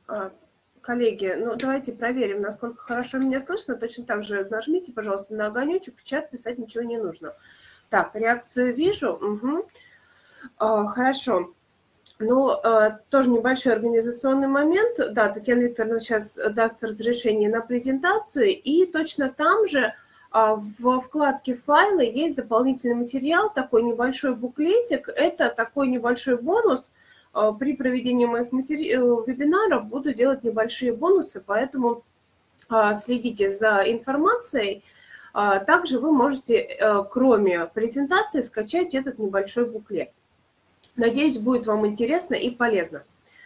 А, Коллеги, ну давайте проверим, насколько хорошо меня слышно. Точно так же нажмите, пожалуйста, на огонечек. В чат писать ничего не нужно. Так, реакцию вижу. Угу. Хорошо. Ну, тоже небольшой организационный момент. Да, Татьяна Викторовна сейчас даст разрешение на презентацию. И точно там же во вкладке «Файлы» есть дополнительный материал, такой небольшой буклетик. Это такой небольшой бонус. При проведении моих вебинаров буду делать небольшие бонусы, поэтому следите за информацией. Также вы можете, кроме презентации, скачать этот небольшой буклет. Надеюсь, будет вам интересно и полезно.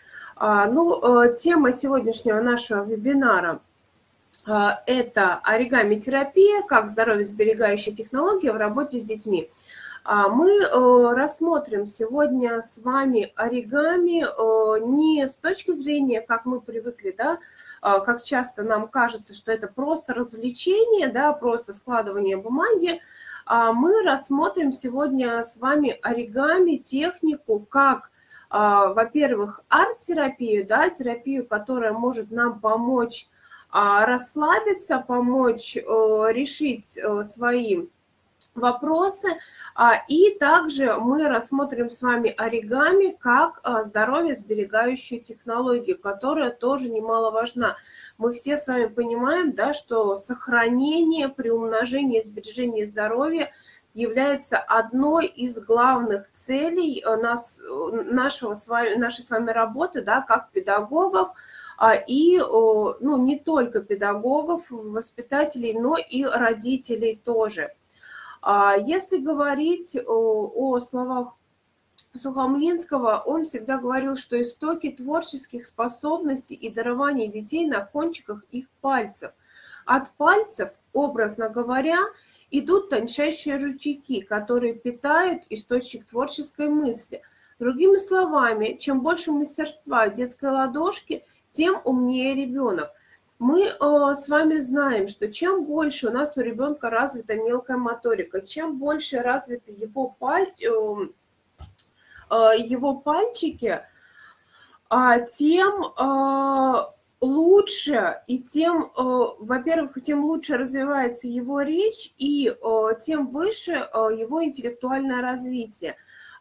Тема сегодняшнего нашего вебинара – это оригами-терапия, как здоровье-сберегающая технология в работе с детьми. Мы рассмотрим сегодня с вами оригами не с точки зрения, как мы привыкли, да, как часто нам кажется, что это просто развлечение, да, просто складывание бумаги. Мы рассмотрим сегодня с вами оригами, технику, как, во-первых, арт-терапию, да, терапию, которая может нам помочь расслабиться, помочь решить свои вопросы. И также мы рассмотрим с вами оригами как здоровье-сберегающую технологию, которая тоже немаловажна. Мы все с вами понимаем, да, что сохранение, приумножение, сбережение здоровья является одной из главных целей нашей с вами работы, да, как педагогов, и не только педагогов, воспитателей, но и родителей тоже. Если говорить о словах Сухомлинского, он всегда говорил, что истоки творческих способностей и дарований детей на кончиках их пальцев. От пальцев, образно говоря, идут тончайшие ручейки, которые питают источник творческой мысли. Другими словами, чем больше мастерства в детской ладошке, тем умнее ребенок. Мы с вами знаем, что чем больше у нас у ребенка развита мелкая моторика, чем больше развиты его пальчики, тем лучше, и тем, во-первых, тем лучше развивается его речь, и тем выше его интеллектуальное развитие.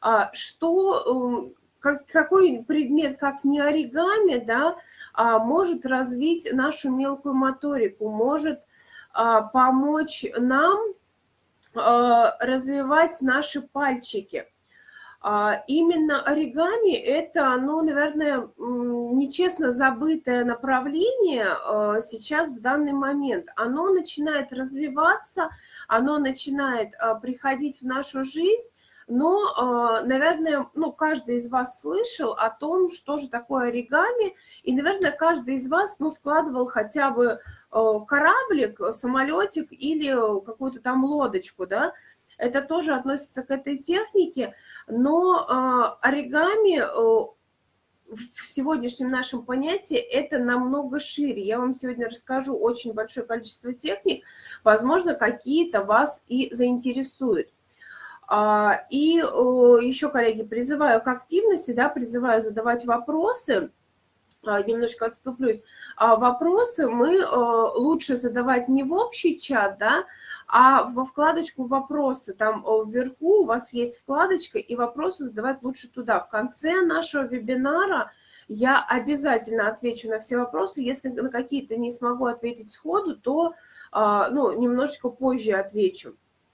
Какой предмет, как не оригами, да, может развить нашу мелкую моторику, может помочь нам развивать наши пальчики. Именно оригами – это, наверное, нечестно забытое направление сейчас в данный момент. Оно начинает развиваться, оно начинает приходить в нашу жизнь, но, наверное, каждый из вас слышал о том, что же такое оригами, и, наверное, каждый из вас, складывал хотя бы кораблик, самолетик или какую-то там лодочку, да, это тоже относится к этой технике, но оригами в сегодняшнем нашем понятии это намного шире. Я вам сегодня расскажу очень большое количество техник, возможно, какие-то вас и заинтересуют. И еще, коллеги, призываю к активности, да, призываю задавать вопросы. Немножко отступлюсь. Вопросы мы лучше задавать не в общий чат, да, а во вкладочку «Вопросы». Там вверху у вас есть вкладочка, и вопросы задавать лучше туда. В конце нашего вебинара я обязательно отвечу на все вопросы. Если на какие-то не смогу ответить сходу, то немножечко позже отвечу.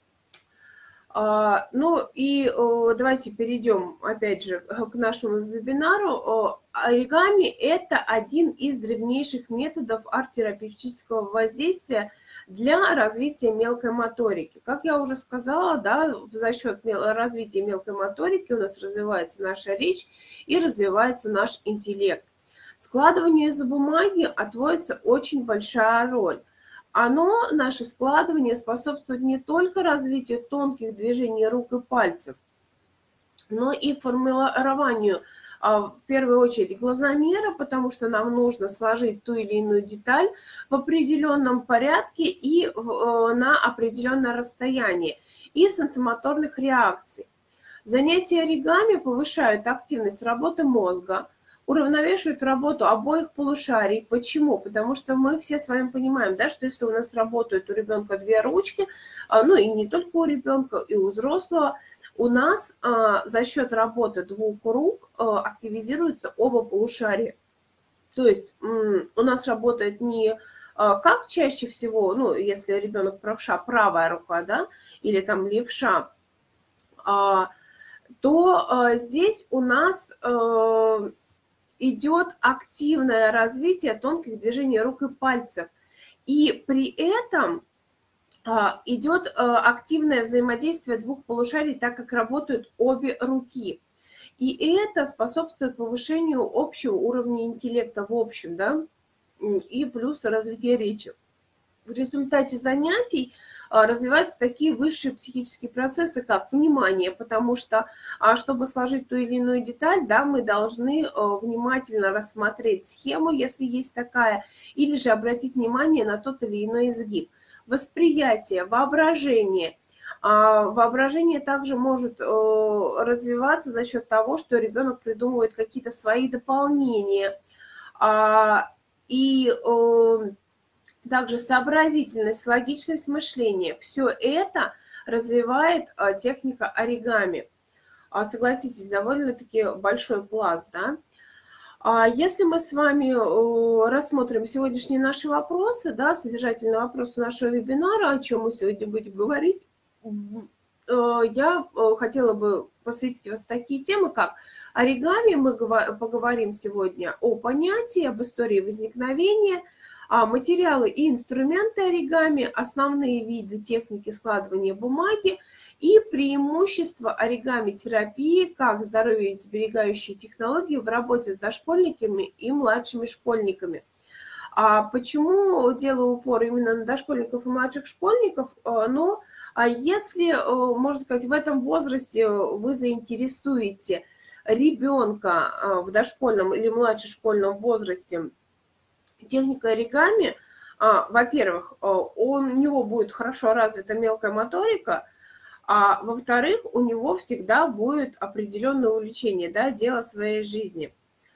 Давайте перейдем, опять же, к нашему вебинару. Оригами – это один из древнейших методов арт-терапевтического воздействия для развития мелкой моторики. Как я уже сказала, да, за счет развития мелкой моторики у нас развивается наша речь и развивается наш интеллект. Складыванию из бумаги отводится очень большая роль. Наше складывание способствует не только развитию тонких движений рук и пальцев, но и формированию, в первую очередь, глазомера, потому что нам нужно сложить ту или иную деталь в определенном порядке и на определенное расстояние, и сенсомоторных реакций. Занятия оригами повышают активность работы мозга, уравновешивает работу обоих полушарий. Почему? Потому что мы все с вами понимаем, да, что если у нас работают у ребенка две ручки, ну и не только у ребенка, и у взрослого, у нас за счет работы двух рук активизируются оба полушария. То есть у нас работает не как чаще всего, ну, если ребенок правша, правая рука, да, или там левша, то здесь у нас идет активное развитие тонких движений рук и пальцев. И при этом идет активное взаимодействие двух полушарий, так как работают обе руки. И это способствует повышению общего уровня интеллекта в общем, да, и плюс развитие речи. В результате занятий развиваются такие высшие психические процессы, как внимание, потому что, чтобы сложить ту или иную деталь, да, мы должны внимательно рассмотреть схему, если есть такая, или же обратить внимание на тот или иной изгиб. Восприятие, воображение. Воображение также может развиваться за счет того, что ребенок придумывает какие-то свои дополнения. И также сообразительность, логичность мышления. Все это развивает техника оригами. Согласитесь, довольно-таки большой пласт, да? Если мы с вами рассмотрим сегодняшние наши вопросы, да, содержательные вопросы нашего вебинара, о чем мы сегодня будем говорить, я хотела бы посвятить вас такие темы, как оригами. Мы поговорим сегодня о понятии, об истории возникновения, материалы и инструменты оригами, основные виды техники складывания бумаги и преимущества оригами-терапии как здоровье-сберегающие технологии в работе с дошкольниками и младшими школьниками. Почему делаю упор именно на дошкольников и младших школьников? Если, можно сказать, в этом возрасте вы заинтересуете ребенка в дошкольном или младшешкольном возрасте техникой оригами, во-первых, у него будет хорошо развита мелкая моторика, а во-вторых, у него всегда будет определенное увлечение, да, дело своей жизни.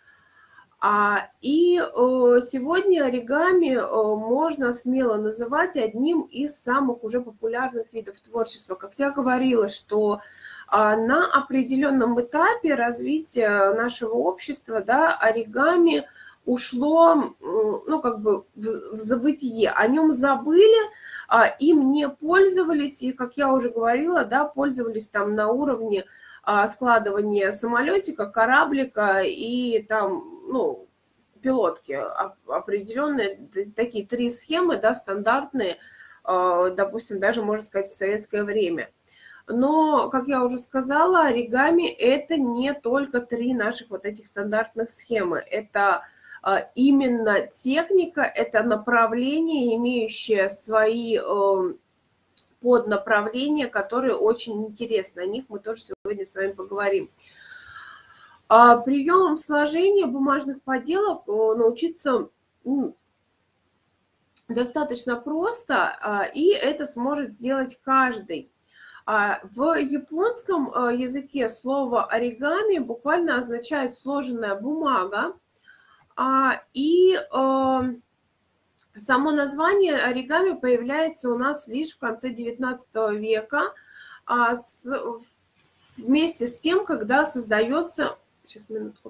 И сегодня оригами можно смело называть одним из самых уже популярных видов творчества. Как я говорила, что на определенном этапе развития нашего общества, да, оригами ушло, ну, как бы в забытие. О нем забыли, им не пользовались, и, как я уже говорила, да, пользовались там на уровне складывания самолетика, кораблика и там, ну, пилотки. Определенные такие 3 схемы, да, стандартные, допустим, даже, можно сказать, в советское время. Но, как я уже сказала, оригами это не только 3 наших вот этих стандартных схемы. Это именно техника, это направление, имеющее свои поднаправления, которые очень интересны. О них мы тоже сегодня с вами поговорим. Приемом сложения бумажных поделок научиться достаточно просто, и это сможет сделать каждый. В японском языке слово оригами буквально означает сложенная бумага, и само название оригами появляется у нас лишь в конце XIX века, вместе с тем, когда создается, сейчас минутку,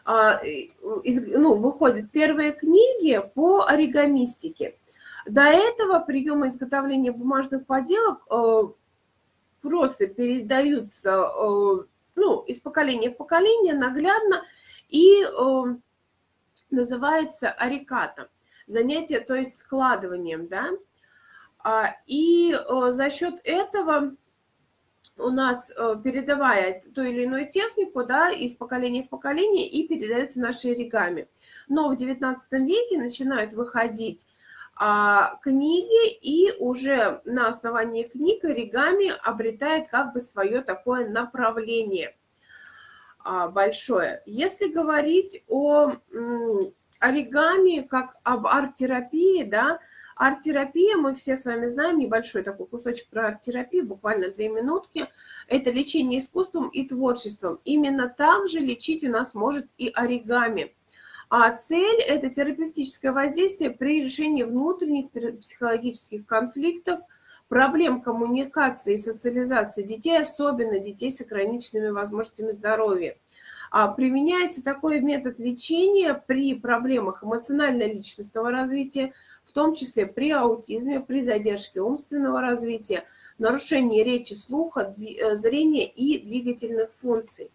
выходят первые книги по оригамистике. До этого приемы изготовления бумажных поделок просто передаются из поколения в поколение наглядно и называется ориката. Занятие, то есть складыванием, да. И за счет этого у нас, передавая ту или иную технику, да, из поколения в поколение, и передаются наши оригами. Но в XIX веке начинают выходить книги, и уже на основании книг оригами обретает как бы свое такое направление большое. Если говорить о оригами как об арт-терапии, да, арт-терапия, мы все с вами знаем, небольшой такой кусочек про арт-терапию, буквально 2 минутки. Это лечение искусством и творчеством. Именно так же лечить у нас может и оригами. А цель – это терапевтическое воздействие при решении внутренних психологических конфликтов, проблем коммуникации и социализации детей, особенно детей с ограниченными возможностями здоровья. Применяется такой метод лечения при проблемах эмоционально-личностного развития, в том числе при аутизме, при задержке умственного развития, нарушении речи, слуха, зрения и двигательных функций.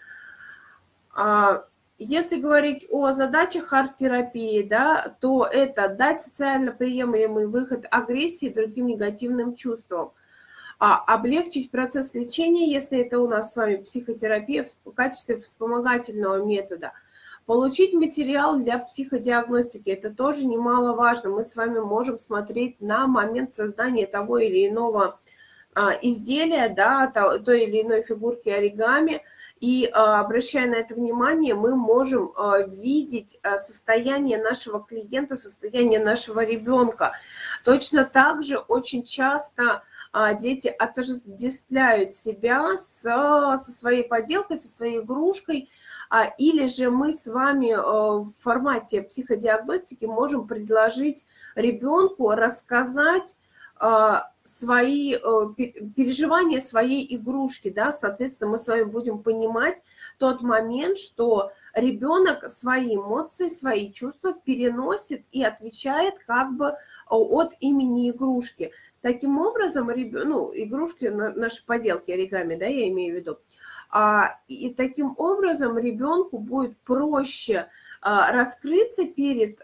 Если говорить о задачах арт-терапии, да, то это дать социально приемлемый выход агрессии и другим негативным чувствам, облегчить процесс лечения, если это у нас с вами психотерапия в качестве вспомогательного метода, получить материал для психодиагностики, это тоже немаловажно. Мы с вами можем смотреть на момент создания того или иного изделия, да, той или иной фигурки оригами, и обращая на это внимание, мы можем видеть состояние нашего клиента, состояние нашего ребенка. Точно так же очень часто дети отождествляют себя со своей поделкой, со своей игрушкой, или же мы с вами в формате психодиагностики можем предложить ребенку рассказать свои переживания своей игрушки, да, соответственно, мы с вами будем понимать тот момент, что ребенок свои эмоции, свои чувства переносит и отвечает как бы от имени игрушки. Таким образом, игрушки, наши поделки оригами, да, я имею в виду, и таким образом ребенку будет проще раскрыться перед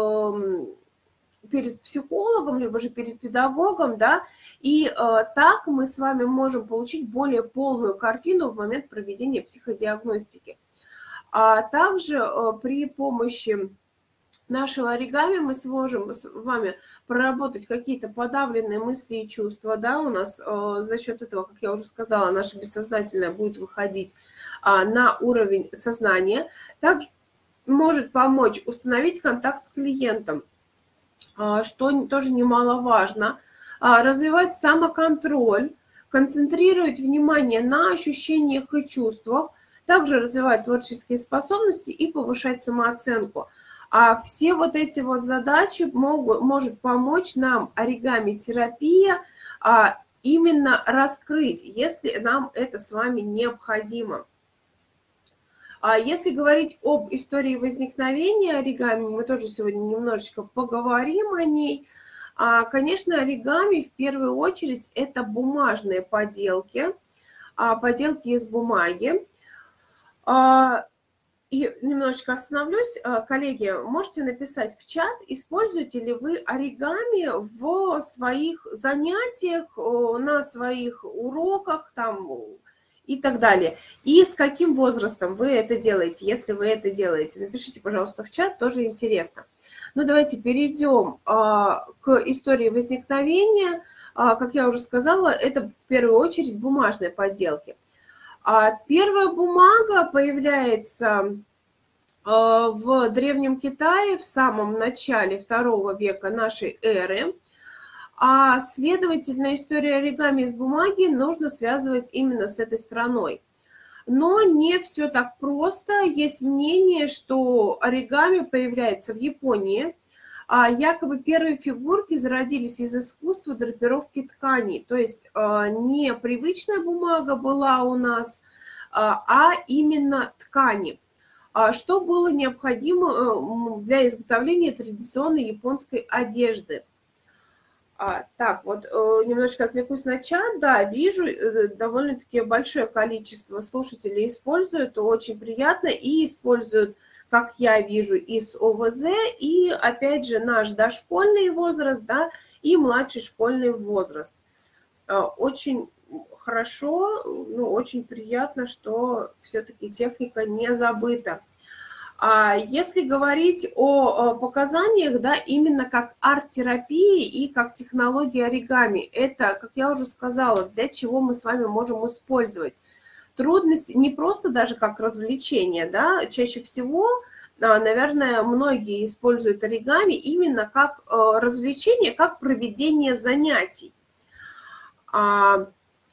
психологом, либо же перед педагогом, да, и так мы с вами можем получить более полную картину в момент проведения психодиагностики. А также при помощи нашего оригами мы сможем с вами проработать какие-то подавленные мысли и чувства, да, у нас за счет этого, как я уже сказала, наше бессознательное будет выходить на уровень сознания. Также может помочь установить контакт с клиентом, что тоже немаловажно, развивать самоконтроль, концентрировать внимание на ощущениях и чувствах, также развивать творческие способности и повышать самооценку. А все вот эти вот задачи может помочь нам оригами-терапия именно раскрыть, если нам это с вами необходимо. Если говорить об истории возникновения оригами, мы тоже сегодня немножечко поговорим о ней. Конечно, оригами в первую очередь это бумажные поделки, поделки из бумаги. И немножечко остановлюсь. Коллеги, можете написать в чат, используете ли вы оригами в своих занятиях, на своих уроках там, и так далее. И с каким возрастом вы это делаете, если вы это делаете. Напишите, пожалуйста, в чат, тоже интересно. Ну, давайте перейдем к истории возникновения. Как я уже сказала, это в первую очередь бумажные поделки. Первая бумага появляется в Древнем Китае в самом начале II века нашей эры. Следовательно, историю оригами из бумаги нужно связывать именно с этой страной. Но не все так просто. Есть мнение, что оригами появляется в Японии. Якобы первые фигурки зародились из искусства драпировки тканей. То есть не привычная бумага была у нас, а именно ткани. Что было необходимо для изготовления традиционной японской одежды. Так, вот немножко отвлекусь на чат. Да, вижу, довольно-таки большое количество слушателей используют, очень приятно, и используют, как я вижу, из ОВЗ, и опять же наш дошкольный возраст, да, и младший школьный возраст. Очень хорошо, очень приятно, что все-таки техника не забыта. Если говорить о показаниях, да, именно как арт-терапии и как технологии оригами, это, как я уже сказала, для чего мы с вами можем использовать. Трудности не просто даже как развлечение, да, чаще всего, наверное, многие используют оригами именно как развлечение, как проведение занятий.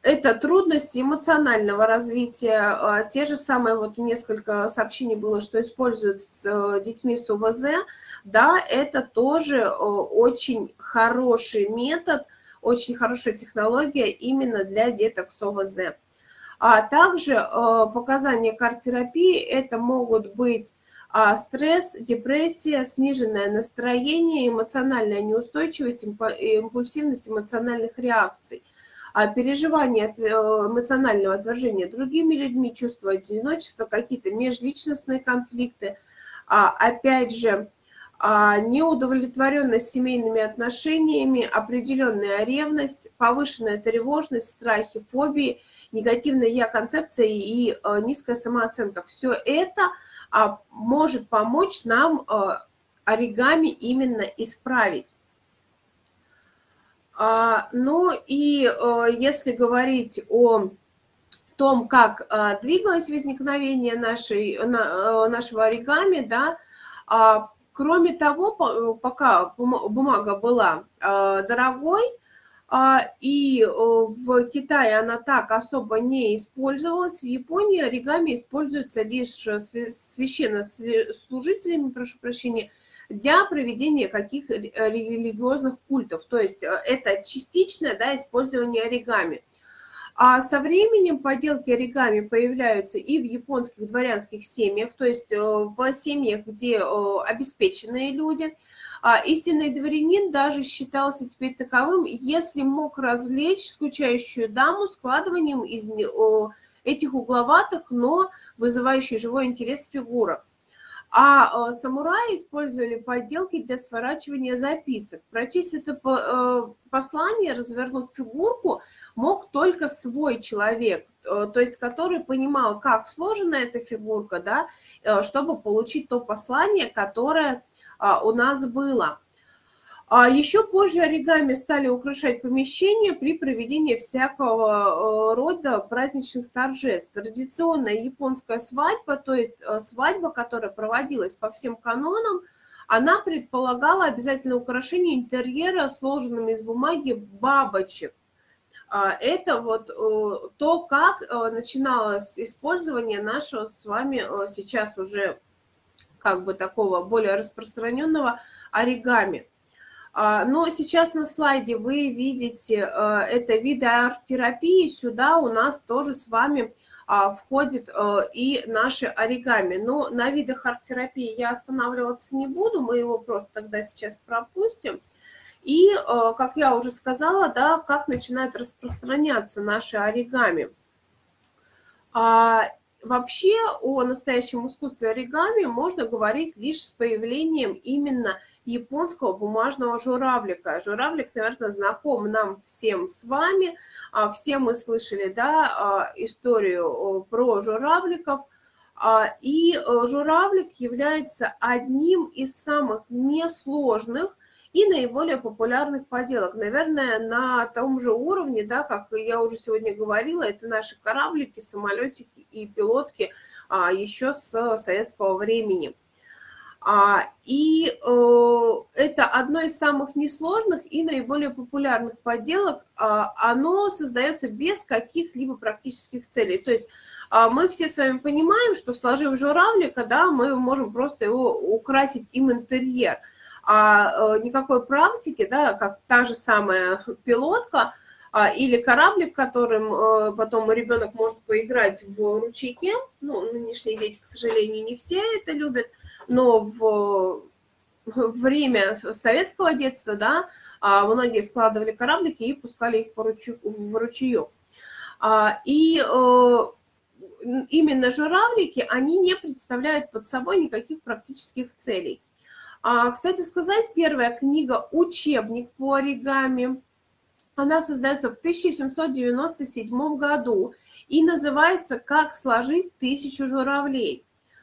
Это трудности эмоционального развития. Те же самые, вот несколько сообщений было, что используют с детьми с ОВЗ. Да, это тоже очень хороший метод, очень хорошая технология именно для деток с ОВЗ. А также показания к арт-терапии это могут быть стресс, депрессия, сниженное настроение, эмоциональная неустойчивость, импульсивность эмоциональных реакций, переживание эмоционального отвержения другими людьми, чувство одиночества, какие-то межличностные конфликты, опять же, неудовлетворенность семейными отношениями, определенная ревность, повышенная тревожность, страхи, фобии, негативная я-концепция и низкая самооценка. Все это может помочь нам оригами именно исправить. Ну и если говорить о том, как двигалось возникновение нашего оригами, да, кроме того, пока бумага была дорогой, и в Китае она так особо не использовалась, в Японии оригами используется лишь священнослужителями, прошу прощения, для проведения каких религиозных культов. То есть это частичное, да, использование оригами. А со временем поделки оригами появляются и в японских дворянских семьях, то есть в семьях, где обеспеченные люди. Истинный дворянин даже считался теперь таковым, если мог развлечь скучающую даму складыванием из этих угловатых, но вызывающих живой интерес фигурок. А самураи использовали подделки для сворачивания записок. Прочесть это послание, развернув фигурку, мог только свой человек, то есть который понимал, как сложена эта фигурка, да, чтобы получить то послание, которое у нас было. Еще позже оригами стали украшать помещения при проведении всякого рода праздничных торжеств. Традиционная японская свадьба, то есть свадьба, которая проводилась по всем канонам, она предполагала обязательное украшение интерьера сложенными из бумаги бабочек. Это вот то, как начиналось использование нашего с вами сейчас уже как бы такого более распространенного оригами. Но сейчас на слайде вы видите это виды арт-терапии. Сюда у нас тоже с вами входит и наши оригами. Но на видах арт-терапии я останавливаться не буду, мы его просто тогда сейчас пропустим. И, как я уже сказала, да, как начинает распространяться наши оригами. Вообще о настоящем искусстве оригами можно говорить лишь с появлением именно японского бумажного журавлика. Журавлик, наверное, знаком нам всем с вами. Все мы слышали, да, историю про журавликов. И журавлик является одним из самых несложных и наиболее популярных поделок. Наверное, на том же уровне, да, как я уже сегодня говорила, это наши кораблики, самолетики и пилотки еще с советского времени. И это одно из самых несложных и наиболее популярных поделок. Оно создается без каких-либо практических целей. То есть мы все с вами понимаем, что сложив журавлика, да, мы можем просто его украсить им интерьер. Никакой практики, да, как та же самая пилотка или кораблик, которым потом ребенок может поиграть в ручейке. Ну, нынешние дети, к сожалению, не все это любят, но в время советского детства, да, многие складывали кораблики и пускали их в ручеек. И именно журавлики, они не представляют под собой никаких практических целей. Кстати сказать, первая книга «Учебник по оригами», она создается в 1797 году и называется «Как сложить 1000 журавлей».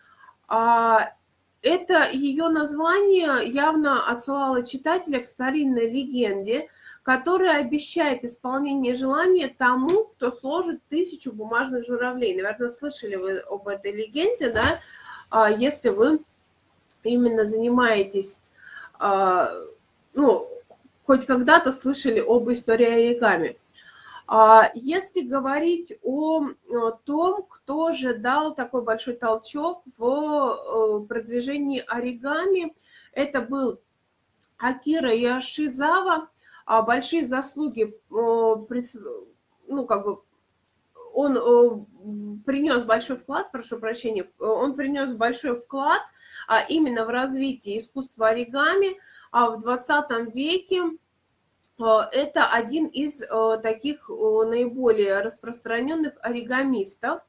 Это ее название явно отсылало читателя к старинной легенде, которая обещает исполнение желания тому, кто сложит 1000 бумажных журавлей. Наверное, слышали вы об этой легенде, да, если вы именно занимаетесь, ну, хоть когда-то слышали об истории оригами. Если говорить о том, кто же дал такой большой толчок в продвижении оригами, это был Акира Йошизава. Большие заслуги, ну, как бы, он принес большой вклад, прошу прощения, он принес большой вклад именно в развитие искусства оригами в 20 веке. Это один из таких наиболее распространенных оригамистов.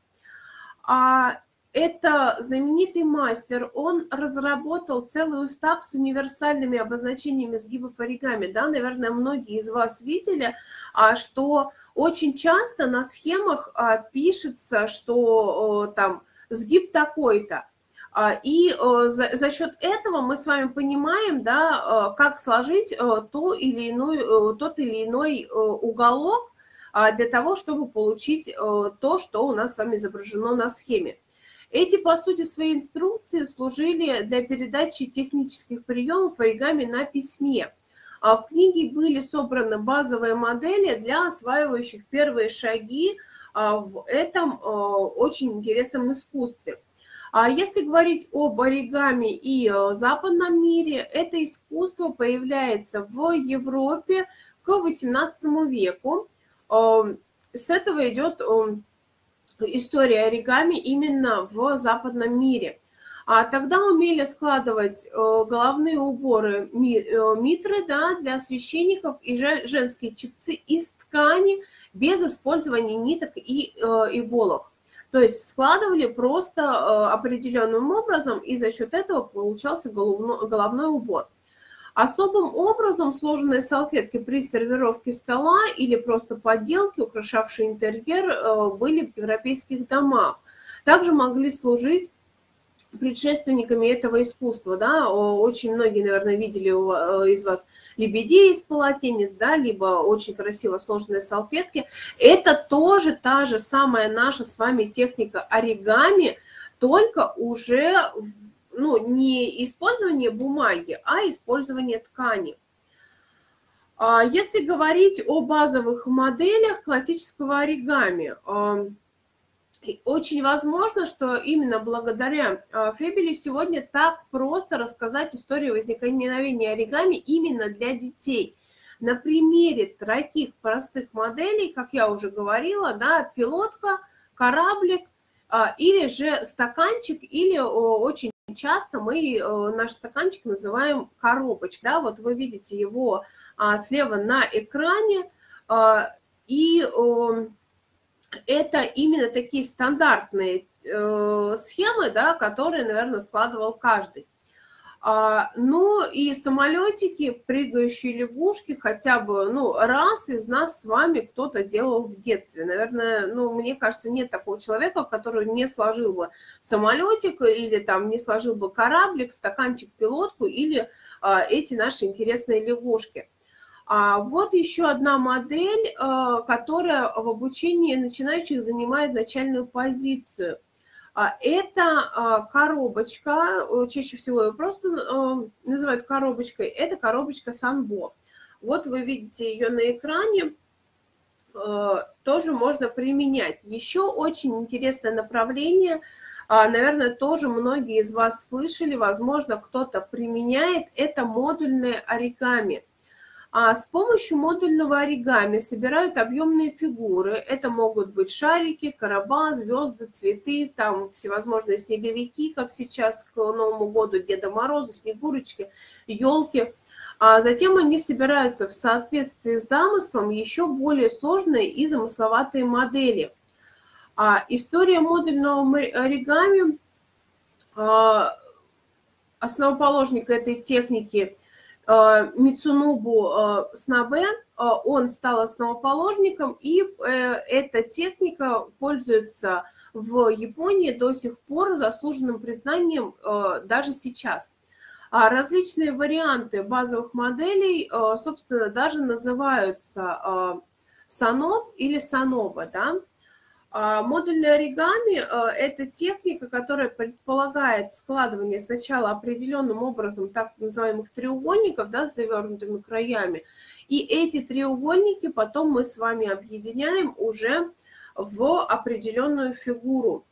Это знаменитый мастер, он разработал целый устав с универсальными обозначениями сгибов оригами. Да, наверное, многие из вас видели, что очень часто на схемах пишется, что там сгиб такой-то. И за счет этого мы с вами понимаем, да, как сложить тот или иной уголок для того, чтобы получить то, что у нас с вами изображено на схеме. Эти, по сути, свои инструкции служили для передачи технических приемов оригами на письме. В книге были собраны базовые модели для осваивающих первые шаги в этом очень интересном искусстве. Если говорить об оригами и западном мире, это искусство появляется в Европе к XVIII веку. С этого идет история оригами именно в западном мире. Тогда умели складывать головные уборы митры, да, для священников и женские чепцы из ткани без использования ниток и иголок. То есть складывали просто определенным образом, и за счет этого получался головной убор. Особым образом сложенные салфетки при сервировке стола или просто подделки, украшавшие интерьер, были в европейских домах. Также могли служить предшественниками этого искусства. Да? Очень многие, наверное, видели из вас лебедей из полотенец, да, либо очень красиво сложенные салфетки. Это тоже та же самая наша с вами техника оригами, только уже не использование бумаги, а использование ткани. Если говорить о базовых моделях классического оригами, очень возможно, что именно благодаря Фребелю сегодня так просто рассказать историю возникновения оригами именно для детей. На примере таких простых моделей, как я уже говорила, да, пилотка, кораблик или же стаканчик, или очень часто мы наш стаканчик называем коробочкой. Да, вот вы видите его слева на экране, и это именно такие стандартные схемы, да, которые, наверное, складывал каждый. Ну и самолетики, прыгающие лягушки, хотя бы раз из нас с вами кто-то делал в детстве. Наверное, мне кажется, нет такого человека, который не сложил бы самолетик или там не сложил бы кораблик, стаканчик, пилотку или эти наши интересные лягушки. Вот еще одна модель, которая в обучении начинающих занимает начальную позицию. Это коробочка, чаще всего ее просто называют коробочкой, это коробочка Санбо. Вот вы видите ее на экране, тоже можно применять. Еще очень интересное направление, наверное, тоже многие из вас слышали, возможно, кто-то применяет, это модульное оригами. С помощью модульного оригами собирают объемные фигуры. Это могут быть шарики, короба, звезды, цветы, там всевозможные снеговики, как сейчас к Новому году, Деда Мороза, Снегурочки, елки. Затем они собираются в соответствии с замыслом еще более сложные и замысловатые модели. История модульного оригами, основоположник этой техники Мицунобу Снабе, он стал основоположником, и эта техника пользуется в Японии до сих пор заслуженным признанием даже сейчас. Различные варианты базовых моделей, собственно, даже называются саноб или саноба, да? Модульное оригами – это техника, которая предполагает складывание сначала определенным образом так называемых треугольников, да, с завернутыми краями, И эти треугольники потом мы с вами объединяем уже в определенную фигуру.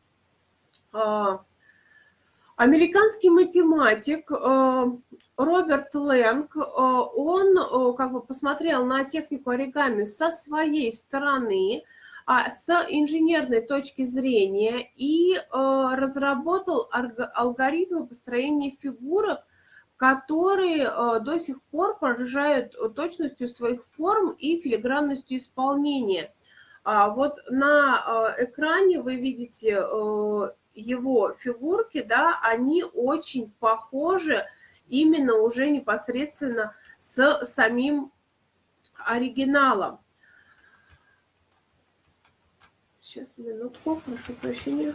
Американский математик Роберт Лэнг, он как бы посмотрел на технику оригами со своей стороны, с инженерной точки зрения и разработал алгоритмы построения фигурок, которые до сих пор поражают точностью своих форм и филигранностью исполнения. Вот на экране вы видите его фигурки, да, они очень похожи именно уже непосредственно с самим оригиналом. Сейчас, минутку, прошу прощения.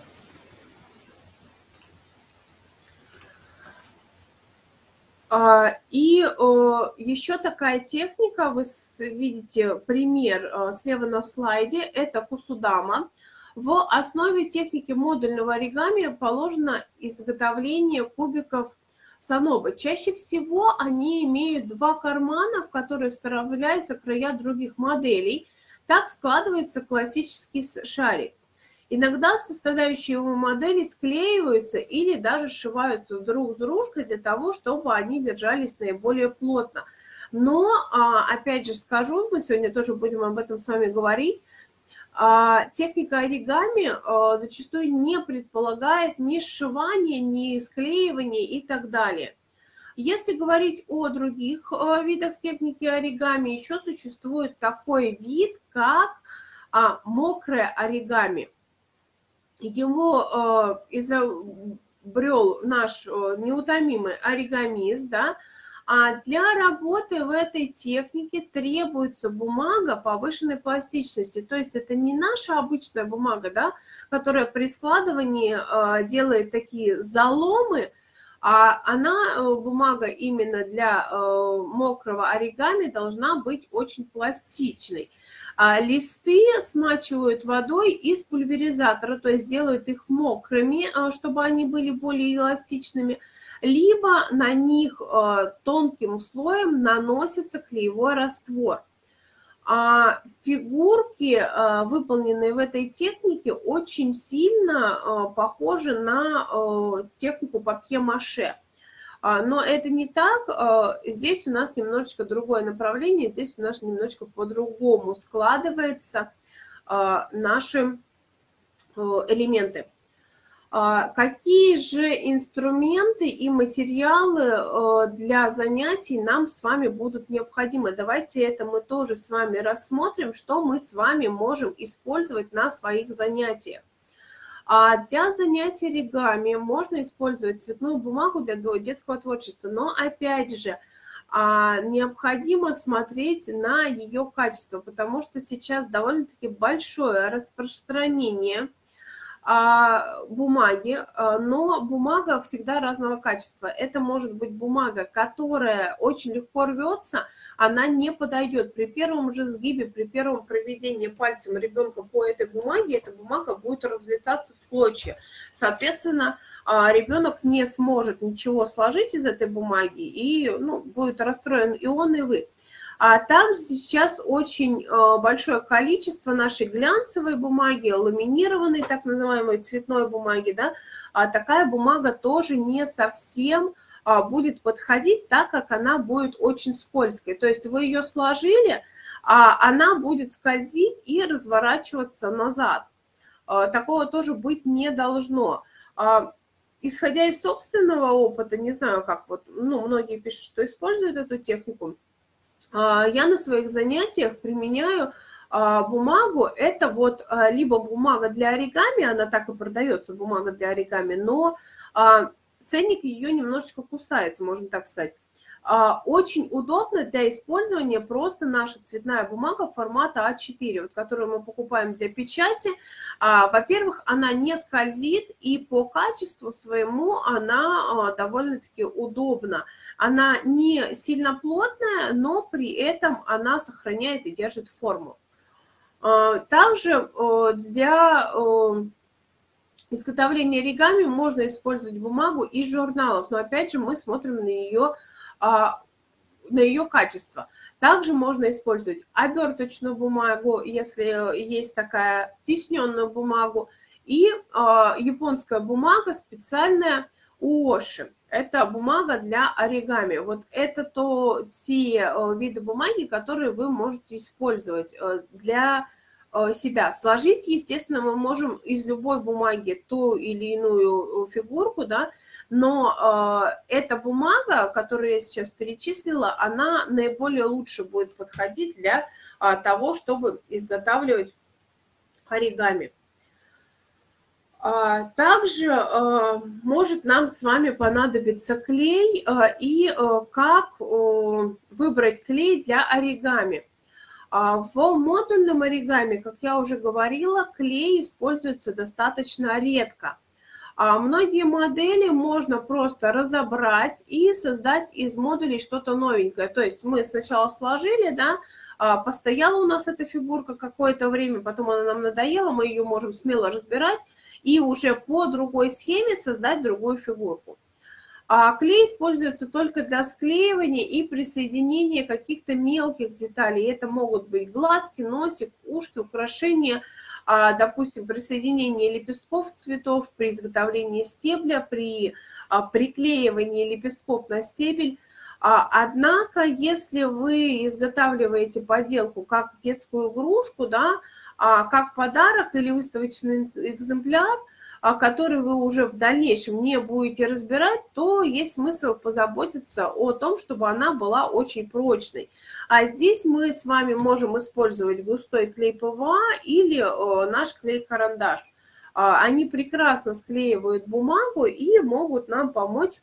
И еще такая техника, вы видите пример слева на слайде, это кусудама. В основе техники модульного оригами положено изготовление кубиков санобо. Чаще всего они имеют два кармана, в которые вставляются края других моделей. Так складывается классический шарик. Иногда составляющие его модели склеиваются или даже сшиваются друг с дружкой для того, чтобы они держались наиболее плотно. Но, опять же скажу, мы сегодня тоже будем об этом с вами говорить, техника оригами зачастую не предполагает ни сшивания, ни склеивания и так далее. Если говорить о других видах техники оригами, еще существует такой вид, как мокрое оригами. Его изобрел наш неутомимый оригамист, да. А для работы в этой технике требуется бумага повышенной пластичности. То есть это не наша обычная бумага, да, которая при складывании делает такие заломы, а она, бумага именно для мокрого оригами, должна быть очень пластичной. Листы смачивают водой из пульверизатора, то есть делают их мокрыми, чтобы они были более эластичными, либо на них тонким слоем наносится клеевой раствор. Фигурки, выполненные в этой технике, очень сильно похожи на технику папье-маше. Но это не так, здесь у нас немножечко другое направление, здесь у нас немножечко по-другому складываются наши элементы. Какие же инструменты и материалы для занятий нам с вами будут необходимы? Давайте это мы тоже с вами рассмотрим, что мы с вами можем использовать на своих занятиях. Для занятий оригами можно использовать цветную бумагу для детского творчества, но опять же необходимо смотреть на ее качество, потому что сейчас довольно-таки большое распространение бумаги, но бумага всегда разного качества. Это может быть бумага, которая очень легко рвется, она не подойдет. При первом же сгибе, при первом проведении пальцем ребенка по этой бумаге, эта бумага будет разлетаться в клочья. Соответственно, ребенок не сможет ничего сложить из этой бумаги и будет расстроен и он, и вы. А также сейчас очень большое количество нашей глянцевой бумаги, ламинированной, так называемой цветной бумаги, да, такая бумага тоже не совсем будет подходить, так как она будет очень скользкой. То есть вы ее сложили, она будет скользить и разворачиваться назад. Такого тоже быть не должно. Исходя из собственного опыта, не знаю, как многие пишут, что используют эту технику, я на своих занятиях применяю бумагу. Это либо бумага для оригами, она так и продается, бумага для оригами, но ценник ее немножечко кусается, можно так сказать. Очень удобно для использования просто наша цветная бумага формата А4, которую мы покупаем для печати. Во-первых, она не скользит, и по качеству своему она довольно-таки удобна. Она не сильно плотная, но при этом она сохраняет и держит форму. Также для изготовления оригами можно использовать бумагу из журналов, но опять же мы смотрим на ее качество. Также можно использовать оберточную бумагу, если есть такая, тисненную бумагу, и японская бумага специальная уоши. Это бумага для оригами. Вот это те виды бумаги, которые вы можете использовать для себя. Сложить, естественно, мы можем из любой бумаги ту или иную фигурку, да, но эта бумага, которую я сейчас перечислила, она наиболее лучше будет подходить для того, чтобы изготавливать оригами. Также может нам с вами понадобиться клей и как выбрать клей для оригами. В модульном оригами, как я уже говорила, клей используется достаточно редко. Многие модели можно просто разобрать и создать из модулей что-то новенькое. То есть мы сначала сложили, да, постояла у нас эта фигурка какое-то время, потом она нам надоела, мы ее можем смело разбирать и уже по другой схеме создать другую фигурку. Клей используется только для склеивания и присоединения каких-то мелких деталей. Это могут быть глазки, носик, ушки, украшения, допустим, присоединение лепестков цветов при изготовлении стебля, при приклеивании лепестков на стебель. Однако, если вы изготавливаете поделку как детскую игрушку, да, как подарок или выставочный экземпляр, который вы уже в дальнейшем не будете разбирать, то есть смысл позаботиться о том, чтобы она была очень прочной. А здесь мы с вами можем использовать густой клей ПВА или наш клей-карандаш. Они прекрасно склеивают бумагу и могут нам помочь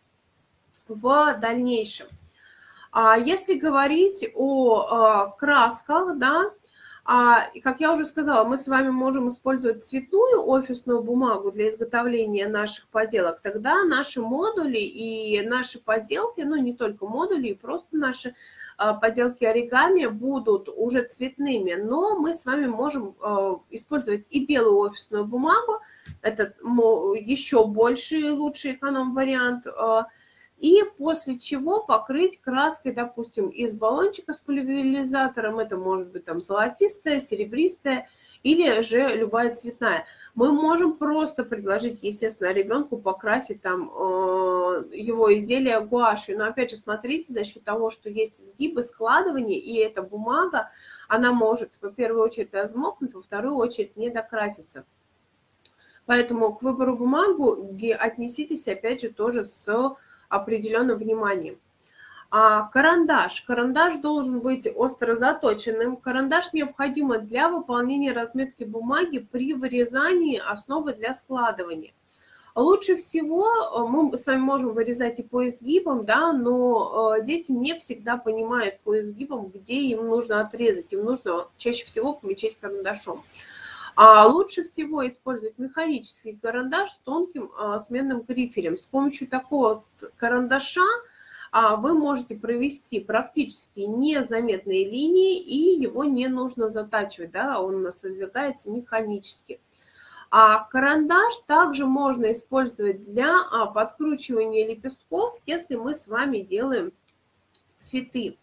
в дальнейшем. Если говорить о красках, да, как я уже сказала, мы с вами можем использовать цветную офисную бумагу для изготовления наших поделок. Тогда наши модули и наши поделки, ну не только модули, и просто наши поделки оригами будут уже цветными. Но мы с вами можем использовать и белую офисную бумагу. Это еще больше лучший эконом-вариант. И после чего покрыть краской, допустим, из баллончика с пульверизатором, это может быть там золотистая, серебристая или же любая цветная. Мы можем просто предложить, естественно, ребенку покрасить там его изделие гуашью. Но опять же, смотрите, за счет того, что есть изгибы, складывания, и эта бумага, она может в первую очередь размокнуть, во вторую очередь не докраситься. Поэтому к выбору бумаги отнеситесь, опять же, тоже с определенным вниманием. Карандаш. Карандаш должен быть остро заточенным. Карандаш необходим для выполнения разметки бумаги при вырезании основы для складывания. Лучше всего мы с вами можем вырезать и по изгибам, да, но дети не всегда понимают по изгибам, где им нужно отрезать. Им нужно чаще всего помечать карандашом. Лучше всего использовать механический карандаш с тонким сменным грифелем. С помощью такого карандаша вы можете провести практически незаметные линии, и его не нужно затачивать, да, он у нас выдвигается механически. Карандаш также можно использовать для подкручивания лепестков, если мы с вами делаем цветы.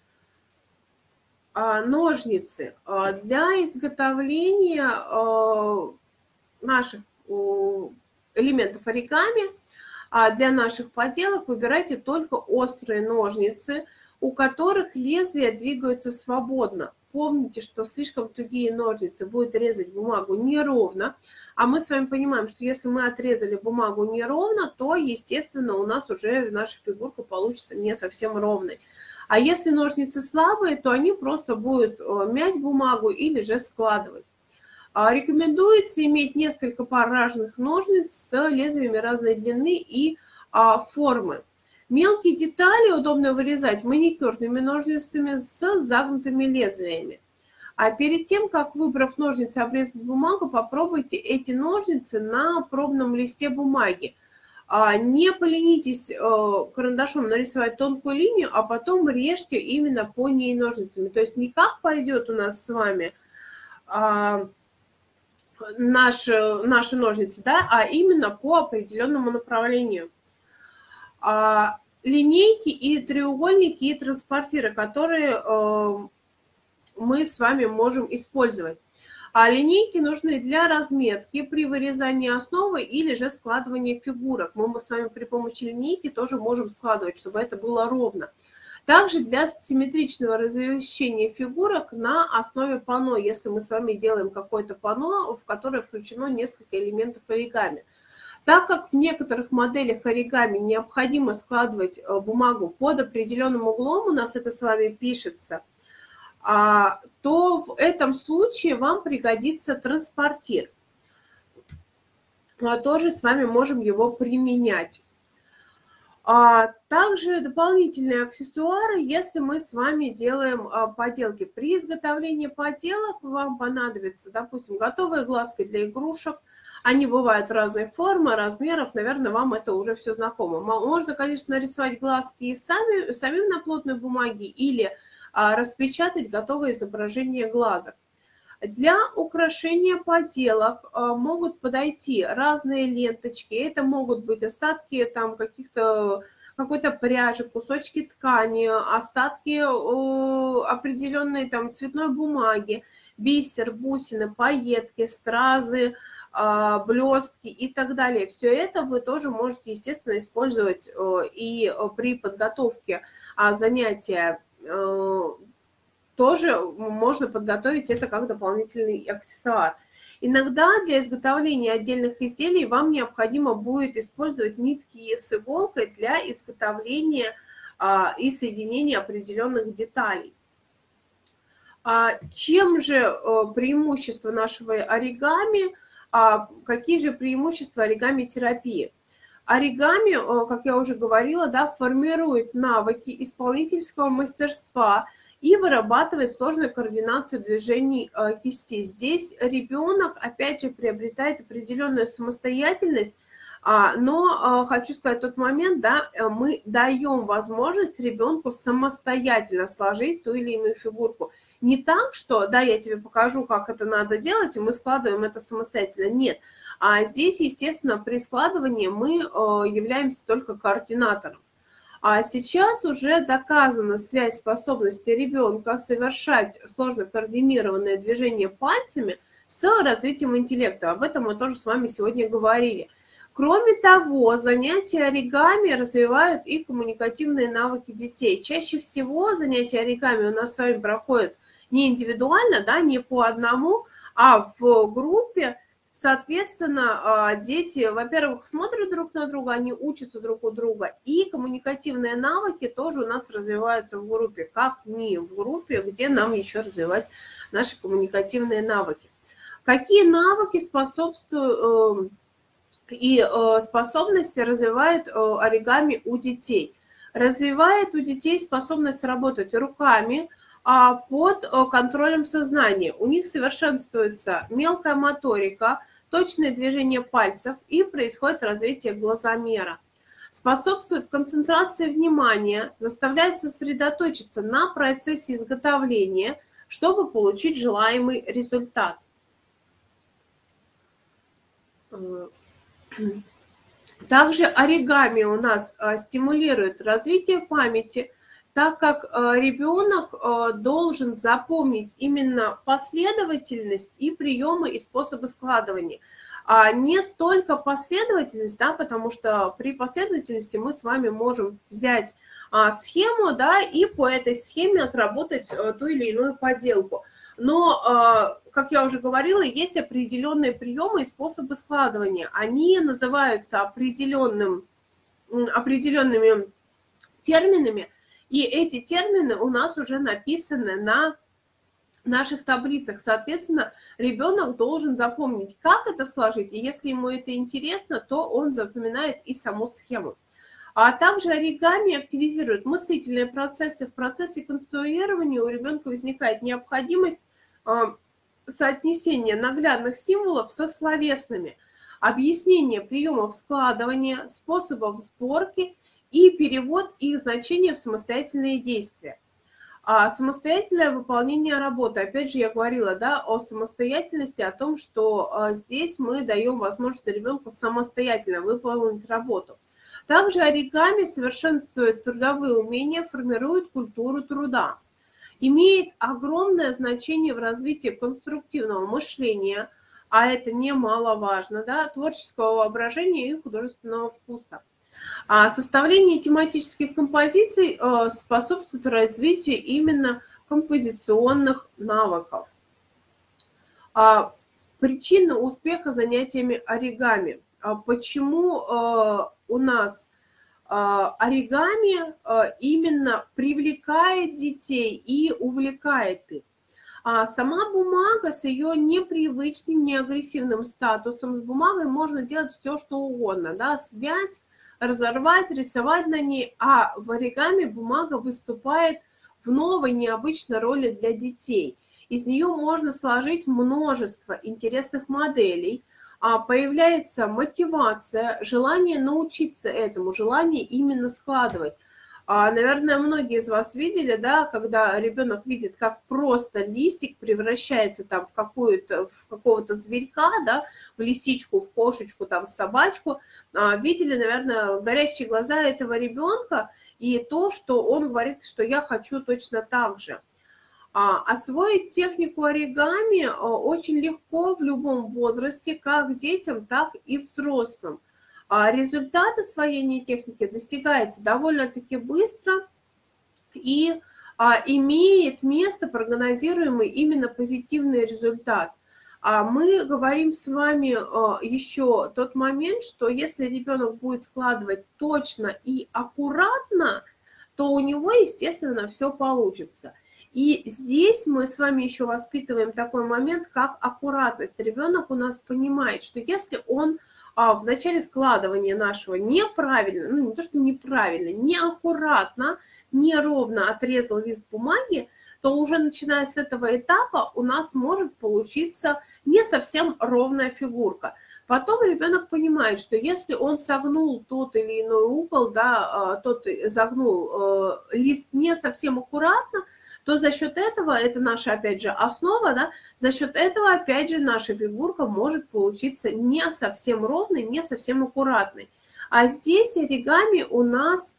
Ножницы. Для изготовления наших элементов оригами, для наших поделок выбирайте только острые ножницы, у которых лезвия двигаются свободно. Помните, что слишком тугие ножницы будут резать бумагу неровно, а мы с вами понимаем, что если мы отрезали бумагу неровно, то, естественно, у нас уже наша фигурка получится не совсем ровной. А если ножницы слабые, то они просто будут мять бумагу или же складывать. Рекомендуется иметь несколько пар разных ножниц с лезвиями разной длины и формы. Мелкие детали удобно вырезать маникюрными ножницами с загнутыми лезвиями. А перед тем, как, выбрав ножницы, обрезать бумагу, попробуйте эти ножницы на пробном листе бумаги. Не поленитесь карандашом нарисовать тонкую линию, а потом режьте именно по ней ножницами. То есть не как пойдет у нас с вами наши ножницы, да, а именно по определенному направлению. линейки и треугольники и транспортиры, которые мы с вами можем использовать. А линейки нужны для разметки при вырезании основы или же складывания фигурок. Мы с вами при помощи линейки тоже можем складывать, чтобы это было ровно. Также для симметричного размещения фигурок на основе панно, если мы с вами делаем какое-то панно, в которое включено несколько элементов оригами. Так как в некоторых моделях оригами необходимо складывать бумагу под определенным углом, у нас это с вами пишется, то в этом случае вам пригодится транспортир. Тоже с вами можем его применять. Также дополнительные аксессуары, если мы с вами делаем поделки. При изготовлении поделок вам понадобится, допустим, готовые глазки для игрушек. Они бывают разной формы, размеров, наверное, вам это уже все знакомо. Можно, конечно, нарисовать глазки и самим на плотной бумаге или распечатать готовое изображение глазок. Для украшения поделок могут подойти разные ленточки. Это могут быть остатки там какой-то пряжи, кусочки ткани, остатки определенной там цветной бумаги, бисер, бусины, пайетки, стразы, блестки и так далее. Все это вы тоже можете, естественно, использовать и при подготовке занятия. Тоже можно подготовить это как дополнительный аксессуар. Иногда для изготовления отдельных изделий вам необходимо будет использовать нитки с иголкой для изготовления и соединения определенных деталей. Чем же преимущество нашего оригами? Какие же преимущества оригами-терапии? Оригами, как я уже говорила, да, формирует навыки исполнительского мастерства и вырабатывает сложную координацию движений кисти. Здесь ребенок, опять же, приобретает определенную самостоятельность, но хочу сказать тот момент, да, мы даем возможность ребенку самостоятельно сложить ту или иную фигурку. Не так, что, да, я тебе покажу, как это надо делать, и мы складываем это самостоятельно. Нет. Здесь, естественно, при складывании мы являемся только координатором. Сейчас уже доказана связь способности ребенка совершать сложно координированные движения пальцами с развитием интеллекта. Об этом мы тоже с вами сегодня говорили. Кроме того, занятия оригами развивают и коммуникативные навыки детей. Чаще всего занятия оригами у нас с вами проходят не индивидуально, да, не по одному, а в группе. Соответственно, дети, во-первых, смотрят друг на друга, они учатся друг у друга, и коммуникативные навыки тоже у нас развиваются в группе, как не в группе, где нам еще развивать наши коммуникативные навыки. Какие навыки способствуют и способности развивает оригами у детей? Развивает у детей способность работать руками, под контролем сознания. У них совершенствуется мелкая моторика, точное движение пальцев и происходит развитие глазомера. Способствует концентрации внимания, заставляет сосредоточиться на процессе изготовления, чтобы получить желаемый результат. Также оригами у нас стимулирует развитие памяти, так как ребенок должен запомнить именно последовательность и приемы и способы складывания. Не столько последовательность, да, потому что при последовательности мы с вами можем взять схему, да, и по этой схеме отработать ту или иную поделку. Но, как я уже говорила, есть определенные приемы и способы складывания. Они называются определенными терминами, и эти термины у нас уже написаны на наших таблицах. Соответственно, ребенок должен запомнить, как это сложить, и если ему это интересно, то он запоминает и саму схему. А также оригами активизирует мыслительные процессы. В процессе конструирования у ребенка возникает необходимость соотнесения наглядных символов со словесными, объяснение приемов складывания, способов сборки и перевод их значения в самостоятельные действия. Самостоятельное выполнение работы. Опять же, я говорила, да, о самостоятельности, о том, что здесь мы даем возможность ребенку самостоятельно выполнить работу. Также оригами совершенствует трудовые умения, формирует культуру труда. Имеет огромное значение в развитии конструктивного мышления, а это немаловажно, да, творческого воображения и художественного вкуса. А составление тематических композиций способствует развитию именно композиционных навыков. Причина успеха занятиями оригами. Почему у нас оригами именно привлекает детей и увлекает их? Сама бумага с ее непривычным, неагрессивным статусом, с бумагой можно делать все, что угодно, да, свять, разорвать, рисовать на ней, а в оригами бумага выступает в новой, необычной роли для детей. Из нее можно сложить множество интересных моделей, появляется мотивация, желание научиться этому, желание именно складывать. Наверное, многие из вас видели, да, когда ребенок видит, как просто листик превращается там в какого-то зверька, да, в лисичку, в кошечку, там, в собачку. Видели, наверное, горящие глаза этого ребенка и то, что он говорит, что я хочу точно так же. Освоить технику оригами очень легко в любом возрасте, как детям, так и взрослым. Результат освоения техники достигается довольно-таки быстро и имеет место прогнозируемый именно позитивный результат. Мы говорим с вами еще тот момент, что если ребенок будет складывать точно и аккуратно, то у него, естественно, все получится. И здесь мы с вами еще воспитываем такой момент, как аккуратность. Ребенок у нас понимает, что если он в начале складывания нашего неправильно, ну не то, что неправильно, неаккуратно, неровно отрезал лист бумаги, то уже начиная с этого этапа у нас может получиться не совсем ровная фигурка. Потом ребенок понимает, что если он согнул тот или иной угол, да, тот загнул лист не совсем аккуратно, то за счет этого, это наша, опять же, основа, да, за счет этого, опять же, наша фигурка может получиться не совсем ровной, не совсем аккуратной. А здесь оригами у нас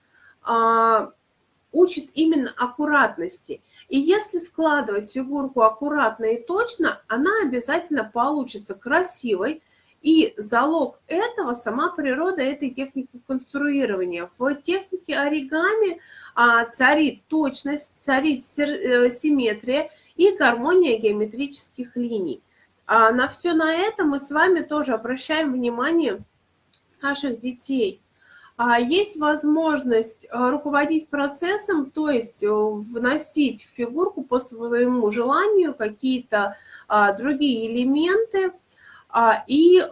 учит именно аккуратности. И если складывать фигурку аккуратно и точно, она обязательно получится красивой. И залог этого сама природа этой техники конструирования. В технике оригами царит точность, царит симметрия и гармония геометрических линий. На все на это мы с вами тоже обращаем внимание наших детей. Есть возможность руководить процессом, то есть вносить в фигурку по своему желанию какие-то другие элементы и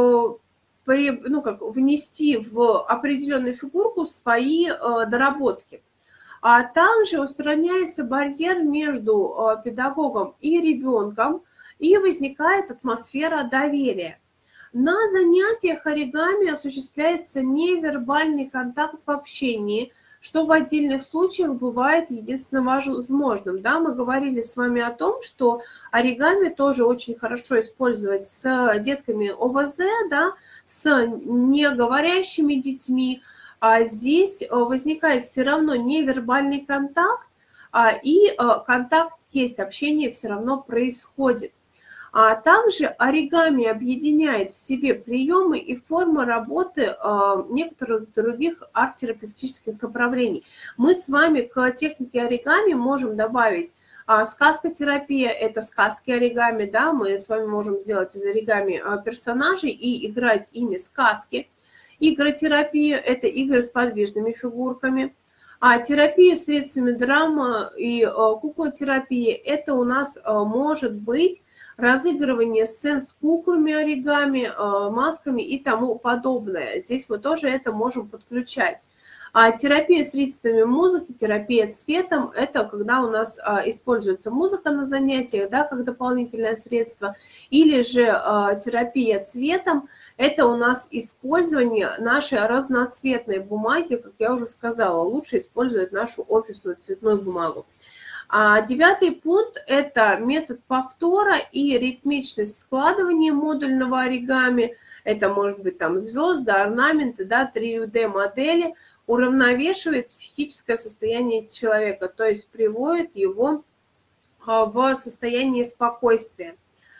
внести в определенную фигурку свои доработки. А также устраняется барьер между педагогом и ребенком, и возникает атмосфера доверия. На занятиях оригами осуществляется невербальный контакт в общении, что в отдельных случаях бывает единственно возможным. Да, мы говорили с вами о том, что оригами тоже очень хорошо использовать с детками ОВЗ, да, с неговорящими детьми. А здесь возникает все равно невербальный контакт, и контакт есть, общение все равно происходит. А также оригами объединяет в себе приемы и формы работы некоторых других арт-терапевтических направлений. Мы с вами к технике оригами можем добавить сказкотерапия, это сказки оригами, да, мы с вами можем сделать из оригами персонажей и играть ими сказки. Игротерапия – это игры с подвижными фигурками. А терапия средствами драма и куклотерапия – это у нас может быть разыгрывание сцен с куклами оригами, масками и тому подобное. Здесь мы тоже это можем подключать. А терапия средствами музыки, терапия цветом – это когда у нас используется музыка на занятиях, да, как дополнительное средство, или же терапия цветом – это у нас использование нашей разноцветной бумаги, как я уже сказала, лучше использовать нашу офисную цветную бумагу. 9-й пункт – это метод повтора и ритмичность складывания модульного оригами. это может быть там звезды, орнаменты, да, 3D-модели, уравновешивает психическое состояние человека, то есть приводит его в состояние спокойствия.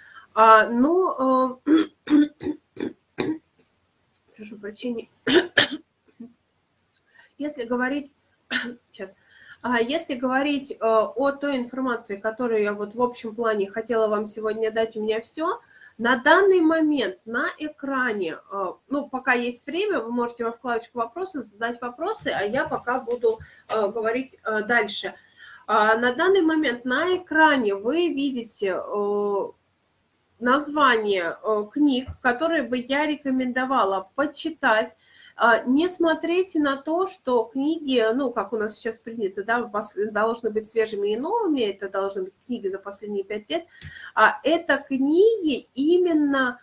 Ну, прошу прощения, если говорить, сейчас, если говорить о той информации, которую я вот в общем плане хотела вам сегодня дать, у меня все. На данный момент на экране, ну, пока есть время, вы можете во вкладочку «Вопросы» задать вопросы, а я пока буду говорить дальше. На данный момент на экране вы видите название книг, которые бы я рекомендовала почитать. Не смотрите на то, что книги, ну, как у нас сейчас принято, да, должны быть свежими и новыми, это должны быть книги за последние 5 лет, это книги именно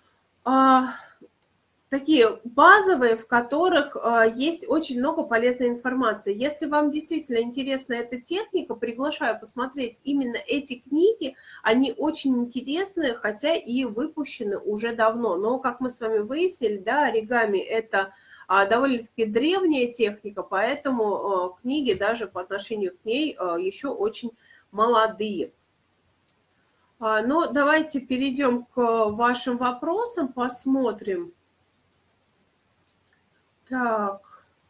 такие базовые, в которых есть очень много полезной информации. Если вам действительно интересна эта техника, приглашаю посмотреть именно эти книги. Они очень интересные, хотя и выпущены уже давно. Но, как мы с вами выяснили, да, оригами – это довольно-таки древняя техника, поэтому книги даже по отношению к ней еще очень молодые. Но давайте перейдем к вашим вопросам, посмотрим. Так,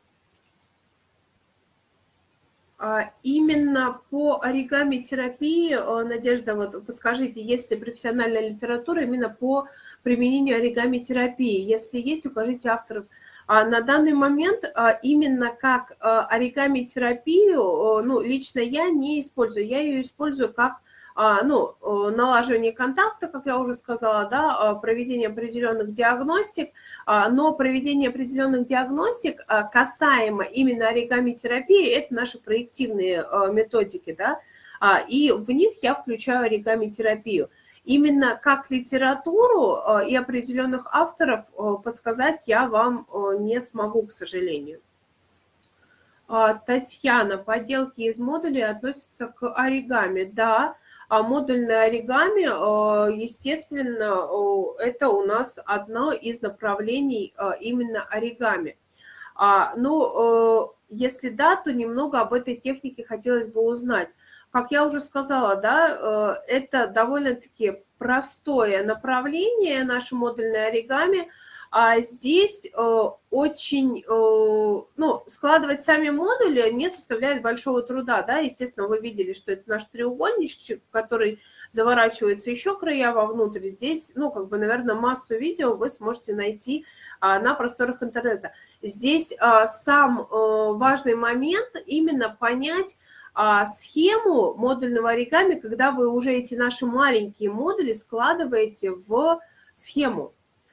именно по оригами-терапии, Надежда, вот подскажите, есть ли профессиональная литература именно по применению оригами-терапии? Если есть, укажите авторов. На данный момент именно как оригами-терапию, ну, лично я не использую. Я ее использую как ну, налаживание контакта, как я уже сказала, да, проведение определенных диагностик, но проведение определенных диагностик касаемо именно оригами-терапии, это наши проективные методики, да, и в них я включаю оригами-терапию. Именно как литературу и определенных авторов подсказать я вам не смогу, к сожалению. Татьяна, поделки из модулей относятся к оригами, да. Модульное оригами, естественно, это у нас одно из направлений именно оригами. Ну, если да, то немного об этой технике хотелось бы узнать. Как я уже сказала, да, это довольно-таки простое направление, наше модульное оригами. А здесь очень, ну, складывать сами модули не составляет большого труда, да, естественно, вы видели, что это наш треугольничек, который заворачивается еще края вовнутрь. Здесь, ну, как бы, наверное, массу видео вы сможете найти на просторах интернета. Здесь сам важный момент именно понять схему модульного оригами, когда вы уже эти наши маленькие модули складываете в схему.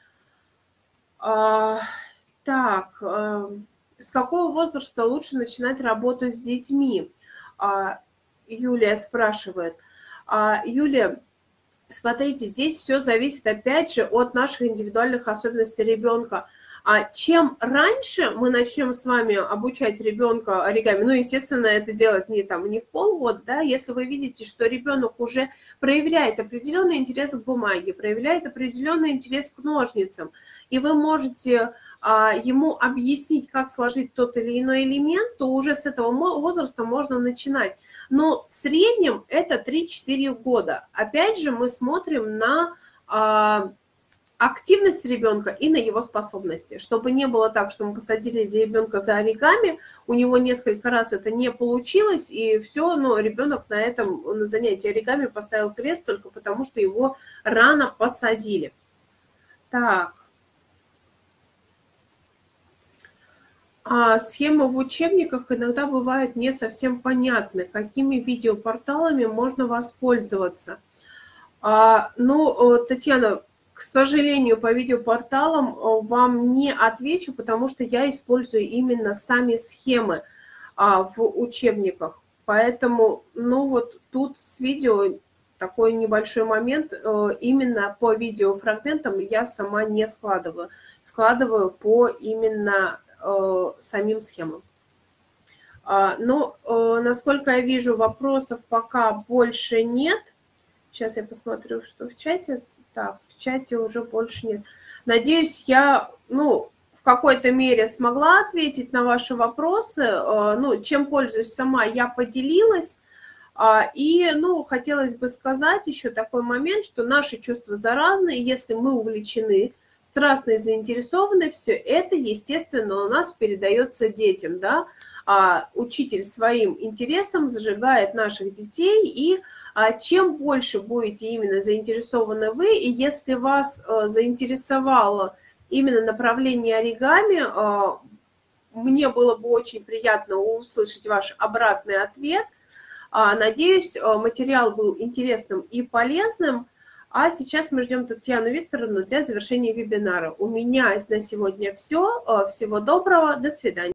Так, с какого возраста лучше начинать работу с детьми? Юлия спрашивает. Юлия, смотрите, здесь все зависит опять же от наших индивидуальных особенностей ребенка. Чем раньше мы начнем с вами обучать ребенка оригами, ну, естественно, это делать не в полгода, да, если вы видите, что ребенок уже проявляет определенный интерес к бумаге, проявляет определенный интерес к ножницам, и вы можете ему объяснить, как сложить тот или иной элемент, то уже с этого возраста можно начинать. Но в среднем это 3-4 года. Опять же, мы смотрим на активность ребенка и на его способности, чтобы не было так, что мы посадили ребенка за оригами, у него несколько раз это не получилось, и все, но ребенок на этом, на занятии оригами поставил крест только потому, что его рано посадили. Так. Схемы в учебниках иногда бывают не совсем понятны. Какими видеопорталами можно воспользоваться? Ну, Татьяна, к сожалению, по видеопорталам вам не отвечу, потому что я использую именно сами схемы в учебниках. Поэтому, ну вот тут с видео такой небольшой момент. Именно по видеофрагментам я сама не складываю. Складываю по именно самим схемам. Но, насколько я вижу, вопросов пока больше нет. Сейчас я посмотрю, что в чате. Так, в чате уже больше нет. Надеюсь, я, в какой-то мере смогла ответить на ваши вопросы. Чем пользуюсь сама, я поделилась. И, хотелось бы сказать еще такой момент, что наши чувства заразны, и если мы увлечены, страстно и заинтересованы, все это, естественно, у нас передается детям, да. Учитель своим интересом зажигает наших детей, и чем больше будете именно заинтересованы вы, и если вас заинтересовало именно направление оригами, мне было бы очень приятно услышать ваш обратный ответ. Надеюсь, материал был интересным и полезным. А сейчас мы ждем Татьяну Викторовну для завершения вебинара. У меня на сегодня все. Всего доброго. До свидания.